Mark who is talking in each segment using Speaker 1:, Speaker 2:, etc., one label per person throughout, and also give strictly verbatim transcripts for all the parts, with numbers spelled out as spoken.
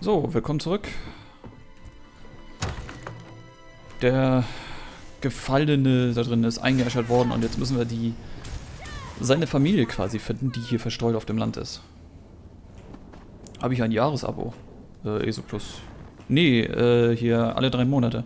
Speaker 1: So, willkommen zurück. Der Gefallene da drin ist eingeäschert worden und jetzt müssen wir die seine Familie quasi finden, die hier verstreut auf dem Land ist. Habe ich ein Jahresabo? Äh, ESO Plus. Nee, äh, hier alle drei Monate.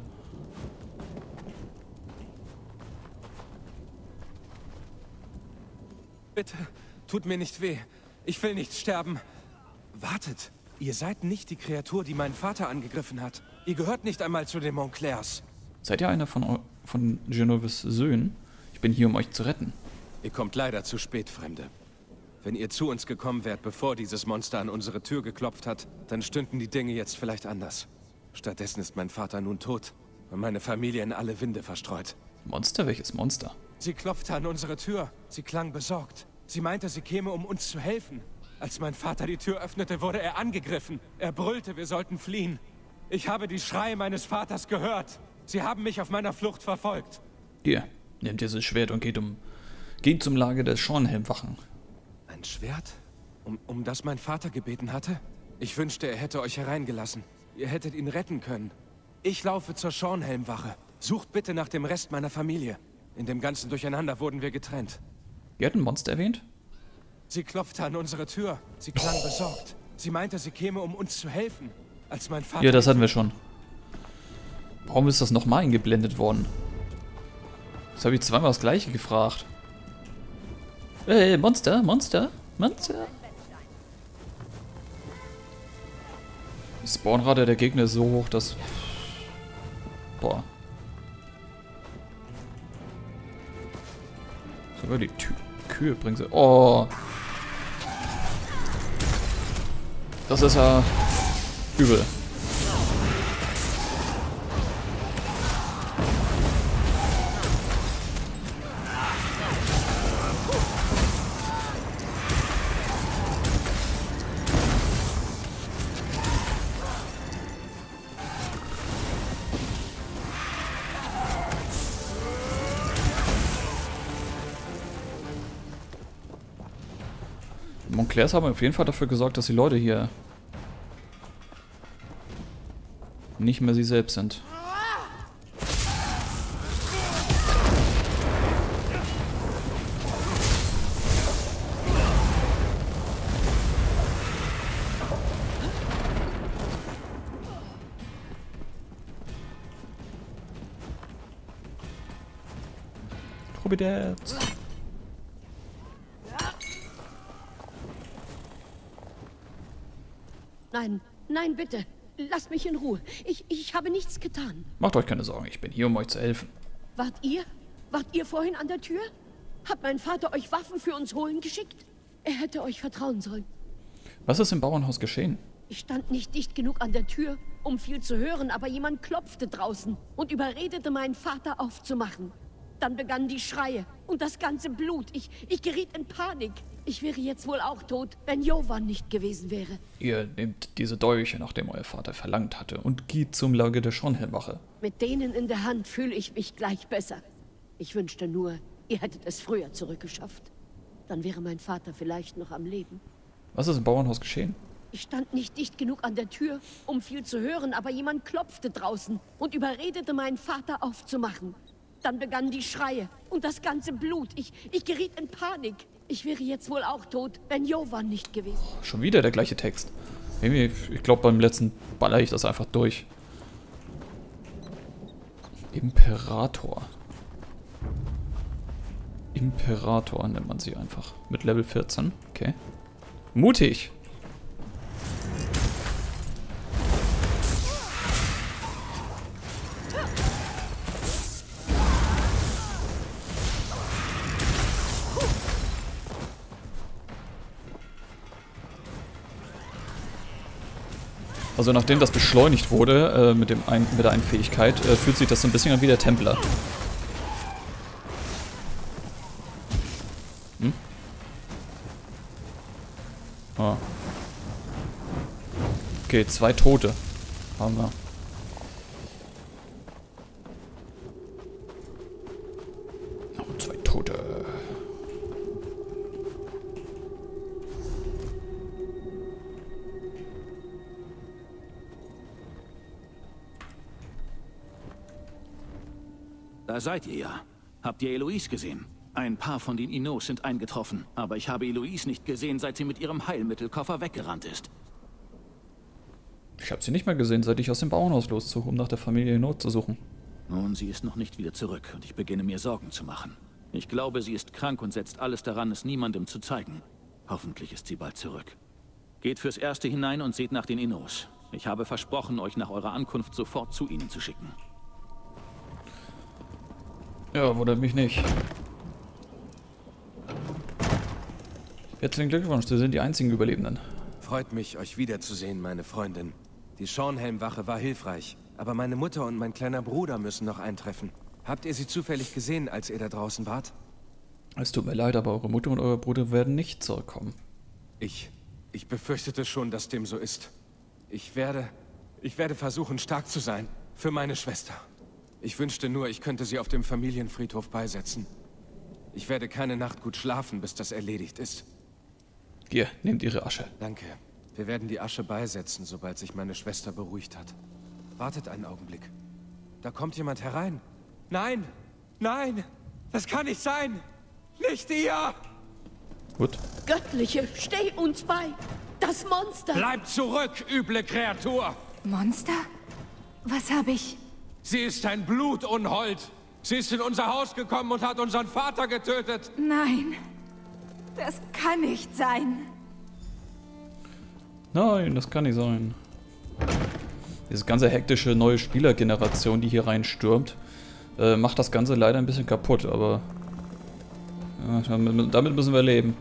Speaker 2: Bitte, tut mir nicht weh. Ich will nicht sterben. Wartet, ihr seid nicht die Kreatur, die meinen Vater angegriffen hat. Ihr gehört nicht einmal zu den Montclairs.
Speaker 1: Seid ihr einer von, von Genoves Söhnen? Ich bin hier, um euch zu retten.
Speaker 2: Ihr kommt leider zu spät, Fremde. Wenn ihr zu uns gekommen wärt, bevor dieses Monster an unsere Tür geklopft hat, dann stünden die Dinge jetzt vielleicht anders. Stattdessen ist mein Vater nun tot und meine Familie in alle Winde verstreut.
Speaker 1: Monster? Welches Monster?
Speaker 2: Sie klopfte an unsere Tür. Sie klang besorgt. Sie meinte, sie käme, um uns zu helfen. Als mein Vater die Tür öffnete, wurde er angegriffen. Er brüllte, wir sollten fliehen. Ich habe die Schreie meines Vaters gehört. Sie haben mich auf meiner Flucht verfolgt.
Speaker 1: Hier, nehmt dieses Schwert und geht, um, geht zum Lager der Schornhelmwachen.
Speaker 2: Ein Schwert? Um, um das mein Vater gebeten hatte? Ich wünschte, er hätte euch hereingelassen. Ihr hättet ihn retten können. Ich laufe zur Schornhelmwache. Sucht bitte nach dem Rest meiner Familie. In dem ganzen Durcheinander wurden wir getrennt.
Speaker 1: Ihr habt ein Monster erwähnt?
Speaker 2: Sie klopfte an unsere Tür. Sie klang oh. besorgt. Sie meinte, sie käme, um uns zu helfen. Als mein Vater...
Speaker 1: Ja, das hatten wir schon. Warum ist das nochmal eingeblendet worden? Das habe ich zweimal das gleiche gefragt. Äh, Monster, Monster, Monster. Die Spawnrate der Gegner ist so hoch, dass... Boah. Sogar die Tü Kühe bringen sie... Oh. Das ist ja übel. Montclairs haben auf jeden Fall dafür gesorgt, dass die Leute hier nicht mehr sie selbst sind. Probiderz.
Speaker 3: Nein, nein, bitte. Lasst mich in Ruhe. Ich, ich habe nichts getan.
Speaker 1: Macht euch keine Sorgen, ich bin hier, um euch zu helfen.
Speaker 3: Wart ihr? Wart ihr vorhin an der Tür? Hat mein Vater euch Waffen für uns holen geschickt? Er hätte euch vertrauen sollen.
Speaker 1: Was ist im Bauernhaus geschehen?
Speaker 3: Ich stand nicht dicht genug an der Tür, um viel zu hören, aber jemand klopfte draußen und überredete meinen Vater aufzumachen. Dann begannen die Schreie und das ganze Blut. Ich, ich geriet in Panik. Ich wäre jetzt wohl auch tot, wenn Jovan nicht gewesen wäre.
Speaker 1: Ihr nehmt diese Dolche, nachdem euer Vater verlangt hatte, und geht zum Lager der Schornhelmwache.
Speaker 3: Mit denen in der Hand fühle ich mich gleich besser. Ich wünschte nur, ihr hättet es früher zurückgeschafft. Dann wäre mein Vater vielleicht noch am Leben.
Speaker 1: Was ist im Bauernhaus geschehen?
Speaker 3: Ich stand nicht dicht genug an der Tür, um viel zu hören, aber jemand klopfte draußen und überredete meinen Vater aufzumachen. Dann begannen die Schreie und das ganze Blut. Ich, ich geriet in Panik. Ich wäre jetzt wohl auch tot, wenn Jovan nicht gewesen.
Speaker 1: Schon wieder der gleiche Text. Ich glaube, beim letzten baller ich das einfach durch. Imperator. Imperator nennt man sie einfach. Mit Level vierzehn. Okay. Mutig. Also nachdem das beschleunigt wurde, äh, mit, dem ein, mit der einen Fähigkeit, äh, fühlt sich das so ein bisschen an wie der Templer. Hm? Ah. Okay, zwei Tote haben wir. Noch zwei Tote.
Speaker 4: Da seid ihr ja. Habt ihr Eloise gesehen? Ein paar von den Inos sind eingetroffen, aber ich habe Eloise nicht gesehen, seit sie mit ihrem Heilmittelkoffer weggerannt ist.
Speaker 1: Ich habe sie nicht mehr gesehen, seit ich aus dem Bauernhaus loszog, um nach der Familie in Not zu suchen.
Speaker 4: Nun, sie ist noch nicht wieder zurück und ich beginne mir Sorgen zu machen. Ich glaube, sie ist krank und setzt alles daran, es niemandem zu zeigen. Hoffentlich ist sie bald zurück. Geht fürs Erste hinein und seht nach den Inos. Ich habe versprochen, euch nach eurer Ankunft sofort zu ihnen zu schicken.
Speaker 1: Ja, wundert mich nicht. Herzlichen Glückwunsch, Sie sind die einzigen Überlebenden.
Speaker 2: Freut mich, euch wiederzusehen, meine Freundin. Die Schornhelm-Wache war hilfreich, aber meine Mutter und mein kleiner Bruder müssen noch eintreffen. Habt ihr sie zufällig gesehen, als ihr da draußen wart?
Speaker 1: Es tut mir leid, aber eure Mutter und euer Bruder werden nicht zurückkommen.
Speaker 2: Ich... Ich befürchtete schon, dass dem so ist. Ich werde... Ich werde versuchen, stark zu sein. Für meine Schwester. Ich wünschte nur, ich könnte sie auf dem Familienfriedhof beisetzen. Ich werde keine Nacht gut schlafen, bis das erledigt ist.
Speaker 1: Hier, nehmt Ihre Asche.
Speaker 2: Danke. Wir werden die Asche beisetzen, sobald sich meine Schwester beruhigt hat. Wartet einen Augenblick. Da kommt jemand herein. Nein! Nein! Das kann nicht sein! Nicht ihr!
Speaker 1: Gut.
Speaker 3: Göttliche, steh uns bei! Das Monster!
Speaker 2: Bleibt zurück, üble Kreatur!
Speaker 5: Monster? Was habe ich?
Speaker 2: Sie ist ein Blutunhold! Sie ist in unser Haus gekommen und hat unseren Vater getötet!
Speaker 5: Nein. Das kann nicht sein.
Speaker 1: Nein, das kann nicht sein. Diese ganze hektische neue Spielergeneration, die hier reinstürmt, äh, macht das Ganze leider ein bisschen kaputt, aber ja, damit, damit müssen wir leben.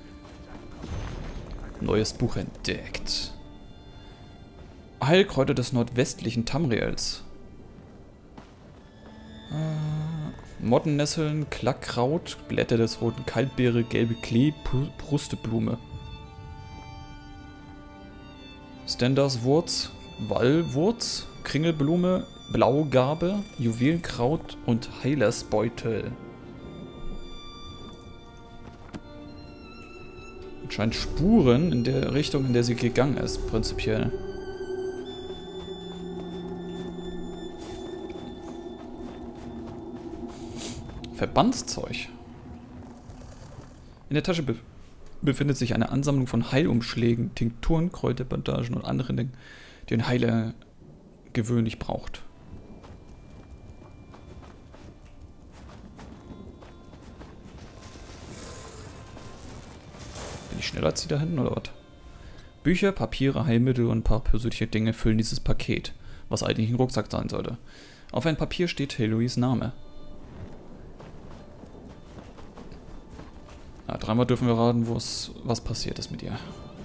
Speaker 1: Neues Buch entdeckt. Heilkräuter des nordwestlichen Tamriels. Äh, Mottennesseln, Klackkraut, Blätter des roten Kaltbeere, gelbe Klee, Brusteblume. Stendarswurz, Wallwurz, Kringelblume, Blaugarbe, Juwelenkraut und Heilersbeutel. Anscheinend Spuren in der Richtung, in der sie gegangen ist, prinzipiell. Verbandszeug. In der Tasche be befindet sich eine Ansammlung von Heilumschlägen, Tinkturen, Kräuterbandagen und anderen Dingen, die ein Heiler gewöhnlich braucht. Bin ich schneller als die da hinten oder was? Bücher, Papiere, Heilmittel und ein paar persönliche Dinge füllen dieses Paket, was eigentlich ein Rucksack sein sollte. Auf einem Papier steht Heloise' Name. Ja, dreimal dürfen wir raten, was passiert ist mit ihr.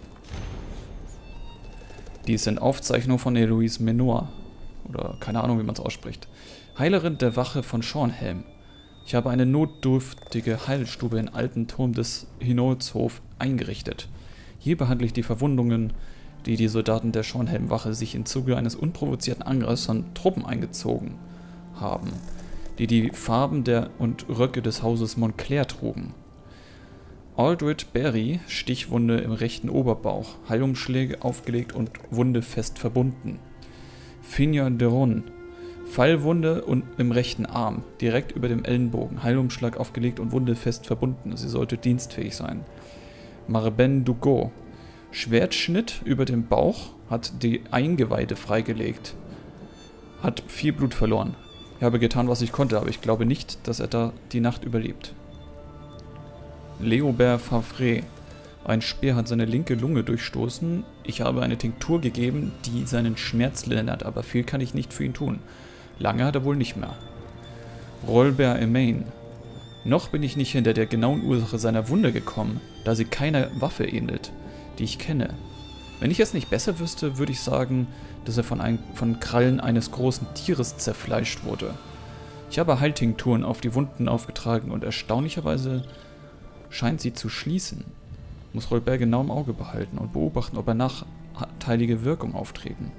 Speaker 1: Dies sind Aufzeichnungen von Heloise Menor. Oder keine Ahnung, wie man es ausspricht. Heilerin der Wache von Schornhelm. Ich habe eine notdürftige Heilstube im alten Turm des Hinoldshof eingerichtet. Hier behandle ich die Verwundungen, die die Soldaten der Schornhelm-Wache sich im Zuge eines unprovozierten Angriffs von Truppen eingezogen haben, die die Farben der und Röcke des Hauses Montclair trugen. Aldred Berry, Stichwunde im rechten Oberbauch, Heilumschläge aufgelegt und Wunde fest verbunden. Finja Deron, Fallwunde und im rechten Arm, direkt über dem Ellenbogen, Heilumschlag aufgelegt und Wunde fest verbunden. Sie sollte dienstfähig sein. Marben Dugo, Schwertschnitt über dem Bauch, hat die Eingeweide freigelegt. Hat viel Blut verloren. Ich habe getan, was ich konnte, aber ich glaube nicht, dass er da die Nacht überlebt. Leobert Favre. Ein Speer hat seine linke Lunge durchstoßen. Ich habe eine Tinktur gegeben, die seinen Schmerz lindert, aber viel kann ich nicht für ihn tun. Lange hat er wohl nicht mehr. Rolbert Emain. Noch bin ich nicht hinter der genauen Ursache seiner Wunde gekommen, da sie keiner Waffe ähnelt, die ich kenne. Wenn ich es nicht besser wüsste, würde ich sagen, dass er von, ein, von Krallen eines großen Tieres zerfleischt wurde. Ich habe Heiltinkturen auf die Wunden aufgetragen und erstaunlicherweise scheint sie zu schließen. Muss Rolbert genau im Auge behalten und beobachten, ob er nachteilige Wirkung auftreten.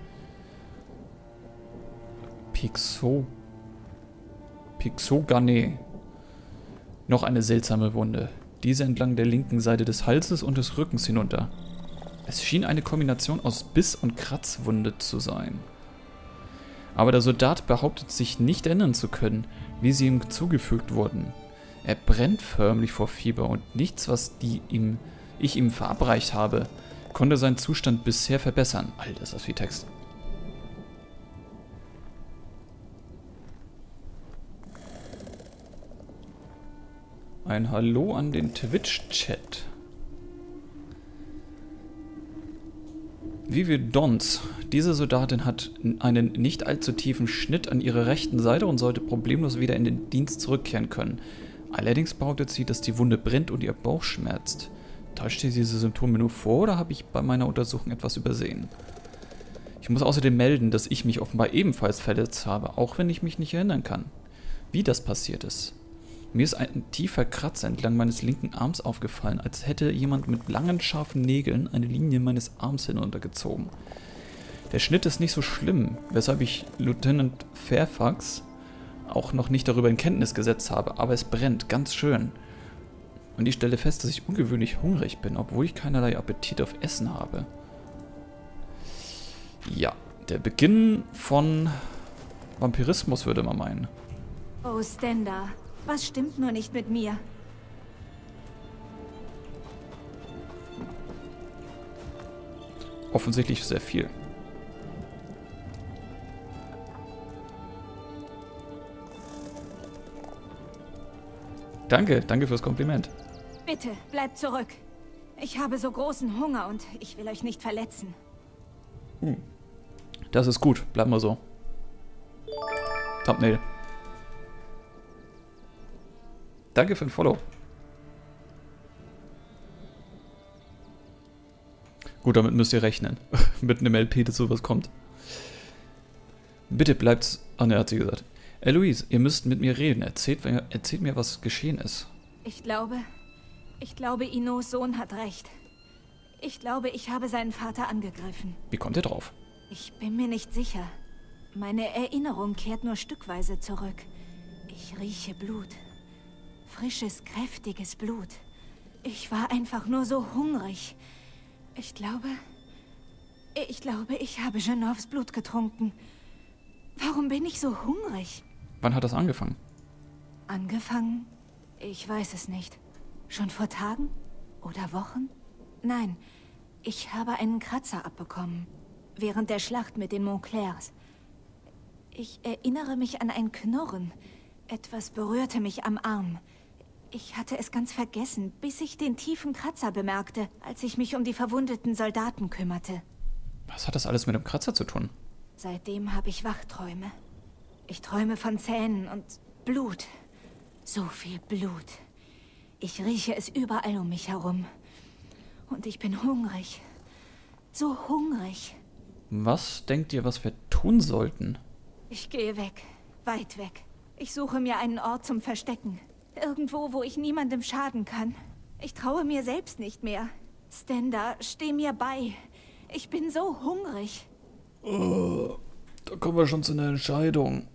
Speaker 1: Pixo... Pixogane. Noch eine seltsame Wunde. Diese entlang der linken Seite des Halses und des Rückens hinunter. Es schien eine Kombination aus Biss- und Kratzwunde zu sein. Aber der Soldat behauptet sich nicht erinnern zu können, wie sie ihm zugefügt wurden. Er brennt förmlich vor Fieber und nichts, was die ihm, ich ihm verabreicht habe, konnte seinen Zustand bisher verbessern. Alter, ist das viel Text. Ein Hallo an den Twitch-Chat. Vivi Dons. Diese Soldatin hat einen nicht allzu tiefen Schnitt an ihrer rechten Seite und sollte problemlos wieder in den Dienst zurückkehren können. Allerdings behauptet sie, dass die Wunde brennt und ihr Bauch schmerzt. Täuscht sie diese Symptome nur vor oder habe ich bei meiner Untersuchung etwas übersehen? Ich muss außerdem melden, dass ich mich offenbar ebenfalls verletzt habe, auch wenn ich mich nicht erinnern kann, wie das passiert ist. Mir ist ein tiefer Kratzer entlang meines linken Arms aufgefallen, als hätte jemand mit langen, scharfen Nägeln eine Linie meines Arms hinuntergezogen. Der Schnitt ist nicht so schlimm, weshalb ich Lieutenant Fairfax auch noch nicht darüber in Kenntnis gesetzt habe, aber es brennt ganz schön. Und ich stelle fest, dass ich ungewöhnlich hungrig bin, obwohl ich keinerlei Appetit auf Essen habe. Ja, der Beginn von Vampirismus, würde man meinen.
Speaker 5: Oh, Stenda. Was stimmt nur nicht mit mir?
Speaker 1: Offensichtlich sehr viel. Danke, danke fürs Kompliment.
Speaker 5: Bitte, bleibt zurück. Ich habe so großen Hunger und ich will euch nicht verletzen.
Speaker 1: Hm. Das ist gut, bleib mal so. Thumbnail. Danke für den Follow. Gut, damit müsst ihr rechnen. Mit einem L P, dass sowas kommt. Bitte bleibt's... Ah, ne, hat sie gesagt. Eloise, ihr müsst mit mir reden. Erzählt, erzählt mir, was geschehen ist.
Speaker 5: Ich glaube... Ich glaube, Inos Sohn hat recht. Ich glaube, ich habe seinen Vater angegriffen.
Speaker 1: Wie kommt ihr drauf?
Speaker 5: Ich bin mir nicht sicher. Meine Erinnerung kehrt nur stückweise zurück. Ich rieche Blut. Frisches, kräftiges Blut. Ich war einfach nur so hungrig. Ich glaube... Ich glaube, ich habe Genovs Blut getrunken. Warum bin ich so hungrig?
Speaker 1: Wann hat das angefangen?
Speaker 5: Angefangen? Ich weiß es nicht. Schon vor Tagen? Oder Wochen? Nein, ich habe einen Kratzer abbekommen. Während der Schlacht mit den Montclairs. Ich erinnere mich an ein Knurren. Etwas berührte mich am Arm. Ich hatte es ganz vergessen, bis ich den tiefen Kratzer bemerkte, als ich mich um die verwundeten Soldaten kümmerte.
Speaker 1: Was hat das alles mit dem Kratzer zu tun?
Speaker 5: Seitdem habe ich Wachträume. Ich träume von Zähnen und Blut. So viel Blut. Ich rieche es überall um mich herum. Und ich bin hungrig. So hungrig.
Speaker 1: Was denkt ihr, was wir tun sollten?
Speaker 5: Ich gehe weg. Weit weg. Ich suche mir einen Ort zum Verstecken. Irgendwo, wo ich niemandem schaden kann. Ich traue mir selbst nicht mehr. Stenda, steh mir bei. Ich bin so hungrig.
Speaker 1: Oh, da kommen wir schon zu einer Entscheidung.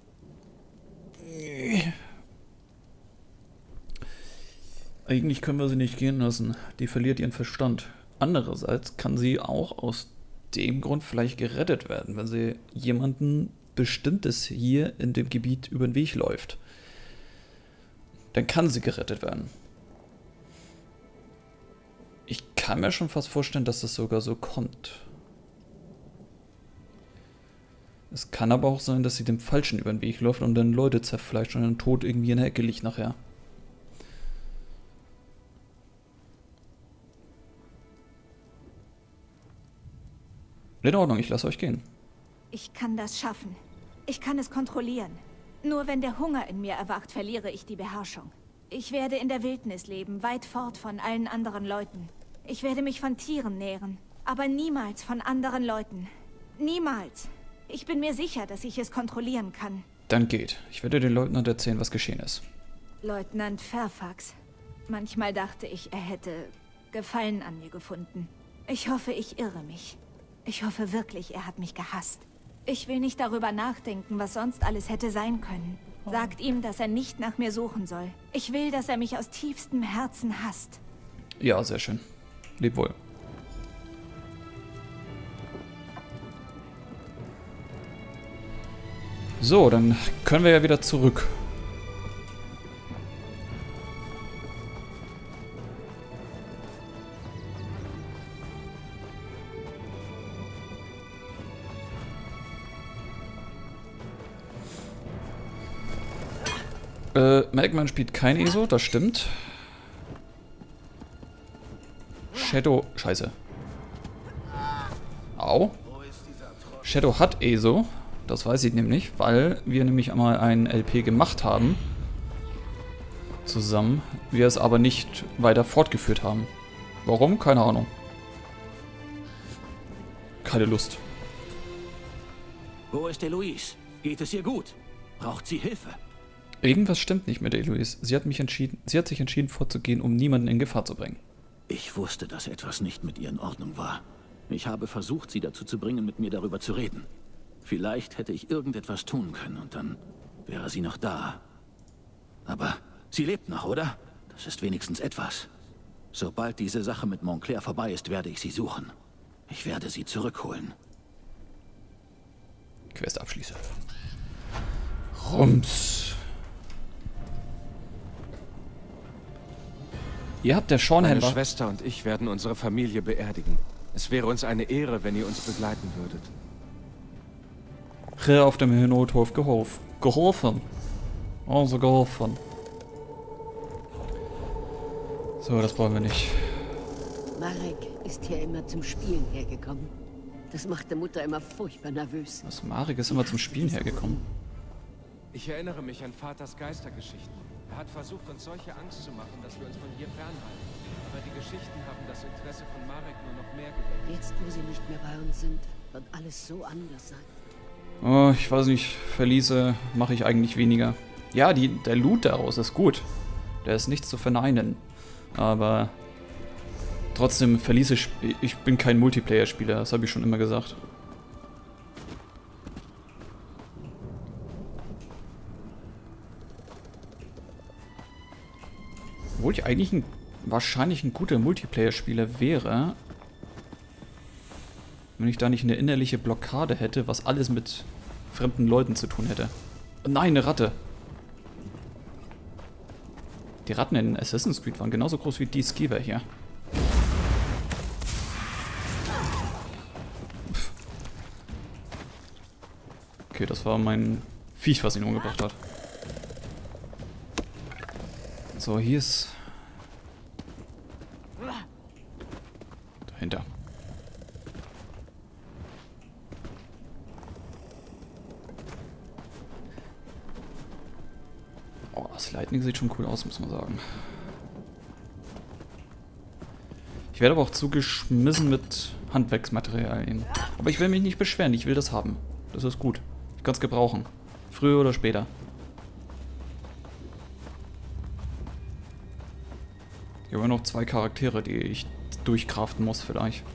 Speaker 1: Eigentlich können wir sie nicht gehen lassen. Die verliert ihren Verstand. Andererseits kann sie auch aus dem Grund vielleicht gerettet werden, wenn sie jemanden Bestimmtes hier in dem Gebiet über den Weg läuft. Dann kann sie gerettet werden. Ich kann mir schon fast vorstellen, dass das sogar so kommt. Es kann aber auch sein, dass sie dem Falschen über den Weg läuft und dann Leute zerfleischt und dann tot irgendwie in der Ecke liegt nachher. In Ordnung, ich lasse euch gehen.
Speaker 5: Ich kann das schaffen. Ich kann es kontrollieren. Nur wenn der Hunger in mir erwacht, verliere ich die Beherrschung. Ich werde in der Wildnis leben, weit fort von allen anderen Leuten. Ich werde mich von Tieren nähren, aber niemals von anderen Leuten. Niemals. Ich bin mir sicher, dass ich es kontrollieren kann.
Speaker 1: Dann geht. Ich werde den Leutnant erzählen, was geschehen ist.
Speaker 5: Leutnant Fairfax. Manchmal dachte ich, er hätte Gefallen an mir gefunden. Ich hoffe, ich irre mich. Ich hoffe wirklich, er hat mich gehasst. Ich will nicht darüber nachdenken, was sonst alles hätte sein können. Sagt ihm, dass er nicht nach mir suchen soll. Ich will, dass er mich aus tiefstem Herzen hasst.
Speaker 1: Ja, sehr schön. Leb wohl. So, dann können wir ja wieder zurück. Äh, Melkman spielt kein E S O, das stimmt. Shadow... Scheiße. Au. Shadow hat E S O. Das weiß ich nämlich, weil wir nämlich einmal ein L P gemacht haben. Zusammen. Wir es aber nicht weiter fortgeführt haben. Warum? Keine Ahnung. Keine Lust.
Speaker 4: Wo ist Eloise? Geht es ihr gut? Braucht sie Hilfe?
Speaker 1: Irgendwas stimmt nicht mit Eloise. Sie hat mich entschieden, sie hat sich entschieden vorzugehen, um niemanden in Gefahr zu bringen.
Speaker 4: Ich wusste, dass etwas nicht mit ihr in Ordnung war. Ich habe versucht, sie dazu zu bringen, mit mir darüber zu reden. Vielleicht hätte ich irgendetwas tun können und dann wäre sie noch da. Aber sie lebt noch, oder? Das ist wenigstens etwas. Sobald diese Sache mit Montclair vorbei ist, werde ich sie suchen. Ich werde sie zurückholen.
Speaker 1: Quest abschließen. Rums. Ihr habt der
Speaker 2: Meine
Speaker 1: Schornhändler...
Speaker 2: Schwester und ich werden unsere Familie beerdigen. Es wäre uns eine Ehre, wenn ihr uns begleiten würdet.
Speaker 1: Hier auf dem Nothof geholfen. Geholfen. Also geholfen. So, das brauchen wir nicht.
Speaker 3: Marek ist hier immer zum Spielen hergekommen. Das machte Mutter immer furchtbar nervös.
Speaker 1: Was, Marek ist immer zum Spielen hergekommen.
Speaker 2: Ich erinnere mich an Vaters Geistergeschichten. Er hat versucht, uns solche Angst zu machen, dass wir uns von hier fernhalten. Aber die Geschichten haben das Interesse von Marek nur noch mehr geweckt.
Speaker 3: Jetzt, wo sie nicht mehr bei uns sind, wird alles so anders sein.
Speaker 1: Oh, ich weiß nicht. Verliese mache ich eigentlich weniger. Ja, die, der Loot daraus ist gut. Der ist nichts zu verneinen. Aber trotzdem, Verliese, ich bin kein Multiplayer-Spieler. Das habe ich schon immer gesagt. Obwohl ich eigentlich ein, wahrscheinlich ein guter Multiplayer-Spieler wäre, wenn ich da nicht eine innerliche Blockade hätte, was alles mit fremden Leuten zu tun hätte. Nein, eine Ratte. Die Ratten in Assassin's Creed waren genauso groß wie die Skiver hier. Pff. Okay, das war mein Viech, was ihn umgebracht hat. So, hier ist... dahinter. Oh, das Lightning sieht schon cool aus, muss man sagen. Ich werde aber auch zugeschmissen mit Handwerksmaterialien. Aber ich will mich nicht beschweren, ich will das haben. Das ist gut. Ich kann es gebrauchen. Früher oder später. Hier haben wir noch zwei Charaktere, die ich durchkraften muss vielleicht.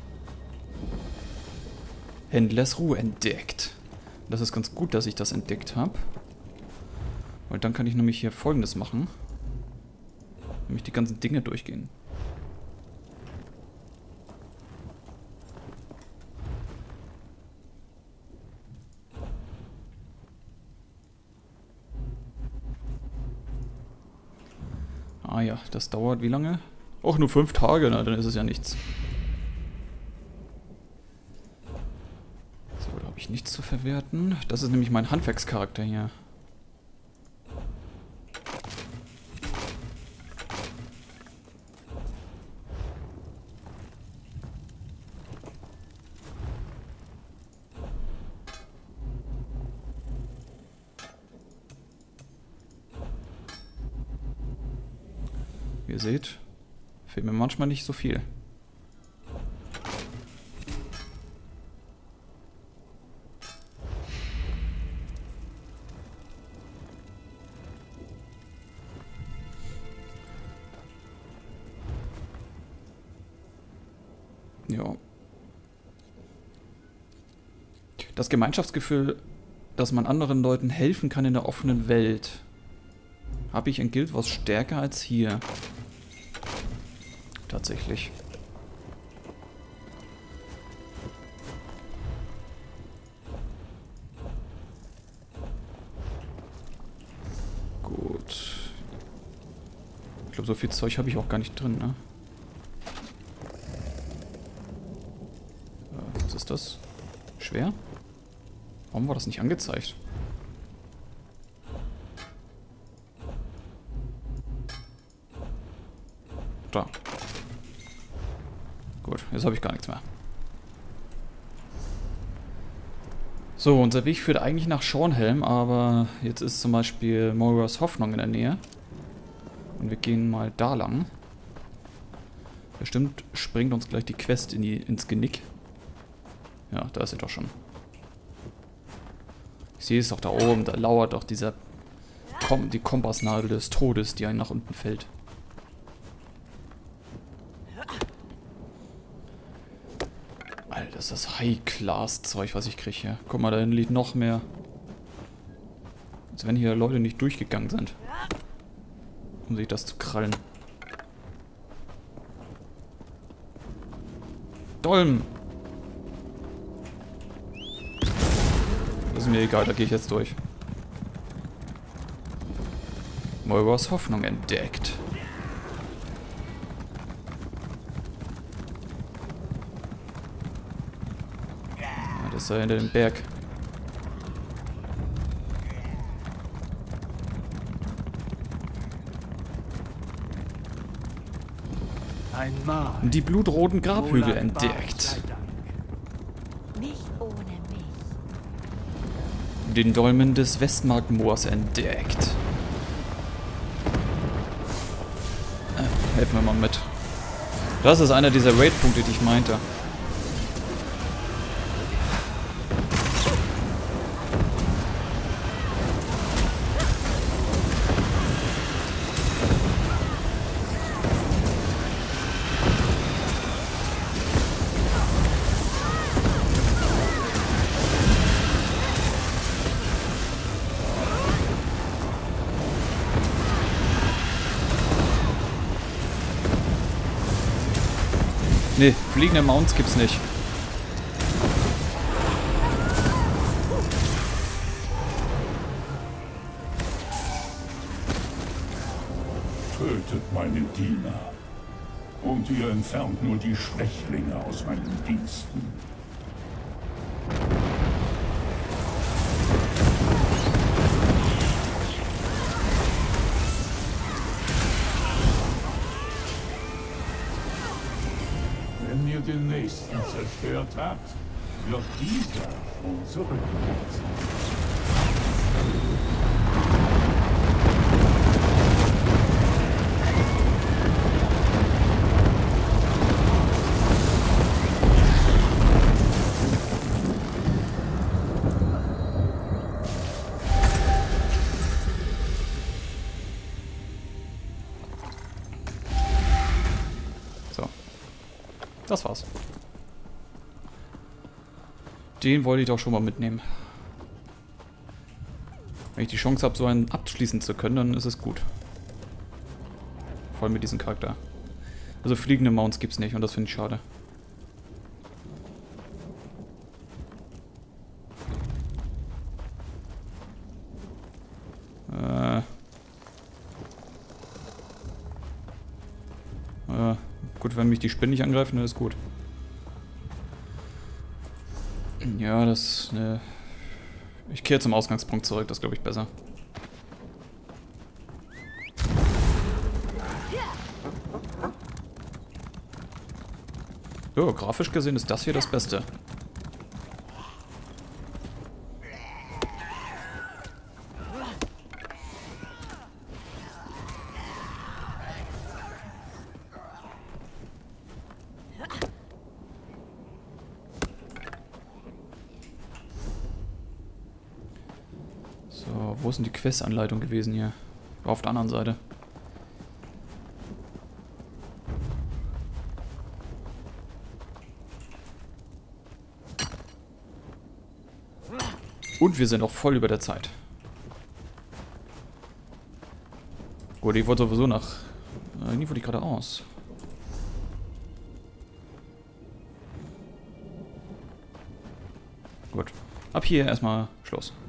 Speaker 1: Händlers Ruhe entdeckt. Das ist ganz gut, dass ich das entdeckt habe. Weil dann kann ich nämlich hier Folgendes machen. Nämlich die ganzen Dinge durchgehen. Ah ja, das dauert wie lange? Och, nur fünf Tage, na, dann ist es ja nichts. So, da habe ich nichts zu verwerten. Das ist nämlich mein Handwerkscharakter hier. Wie ihr seht, fehlt mir manchmal nicht so viel. Ja. Das Gemeinschaftsgefühl, dass man anderen Leuten helfen kann in der offenen Welt, habe ich in Guild Wars stärker als hier. Tatsächlich. glaube, so viel Zeug habe ich auch gar nicht drin, ne? Äh, was ist das? Schwer? Warum war das nicht angezeigt? Da. Gut, jetzt habe ich gar nichts mehr. So, unser Weg führt eigentlich nach Schornhelm, aber jetzt ist zum Beispiel Moiras Hoffnung in der Nähe. Und wir gehen mal da lang. Bestimmt springt uns gleich die Quest in die, ins Genick. Ja, da ist sie doch schon. Ich sehe es doch da oben, da lauert doch dieser Kom die Kompassnadel des Todes, die einen nach unten fällt. Alter, das ist das High-Class-Zeug, was ich kriege hier. Guck mal, da hinten liegt noch mehr. Als wenn hier Leute nicht durchgegangen sind. Um sich das zu krallen. Dolm! Das ist mir egal, da gehe ich jetzt durch. Moiras Hoffnung entdeckt. Ja, das ist da hinter dem Berg.
Speaker 6: Ein Mal.
Speaker 1: Die blutroten Grabhügel entdeckt.
Speaker 5: Nicht ohne mich.
Speaker 1: Den Dolmen des Westmarkmoors entdeckt. Äh, helfen wir mal mit. Das ist einer dieser Raid-Punkte, die ich meinte. Nee, fliegende Mounts gibt's nicht.
Speaker 7: Tötet meine Diener. Und ihr entfernt nur die Schwächlinge aus meinen Diensten. Wenn ihr den nächsten zerstört habt, wird dieser schon zurückgekehrt sein.
Speaker 1: Das war's. Den wollte ich doch schon mal mitnehmen. Wenn ich die Chance habe, so einen abschließen zu können, dann ist es gut. Vor allem mit diesem Charakter. Also fliegende Mounts gibt's nicht und das finde ich schade. Äh. Äh. Gut, wenn mich die Spinnen nicht angreifen, dann ist gut. Ja, das... Ne, ich kehre zum Ausgangspunkt zurück, das glaube ich besser. So, grafisch gesehen ist das hier das Beste. So, wo ist denn die Quest-Anleitung gewesen hier? War auf der anderen Seite. Und wir sind auch voll über der Zeit. Gut, ich wollte sowieso nach... Irgendwie wollte ich geradeaus. Gut. Ab hier erstmal Schluss.